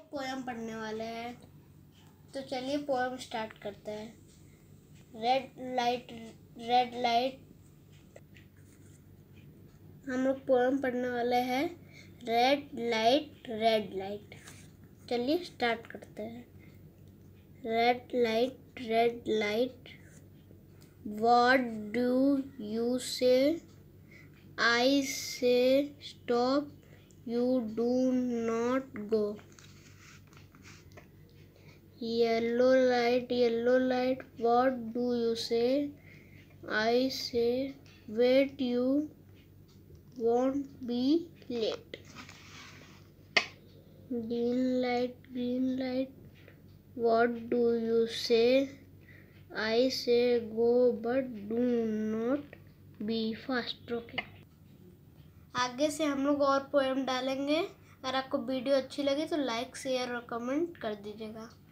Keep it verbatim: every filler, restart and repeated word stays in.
Poem पढ़ने वाले हैं, तो चलिए पोएम स्टार्ट करते हैं। रेड लाइट रेड लाइट हम लोग पोएम पढ़ने वाले हैं। रेड लाइट रेड लाइट, चलिए स्टार्ट करते हैं। Red light red light, what do you say? I say stop, you do not go. Yellow light yellow light, what do you say? I say wait, you won't be late. Green light green light, what do you say? I say go, but do not be fast. Okay, आगे से हम लोग और poem डालेंगे। अगर आपको video अच्छी लगी तो लाइक शेयर और कमेंट कर दीजिएगा।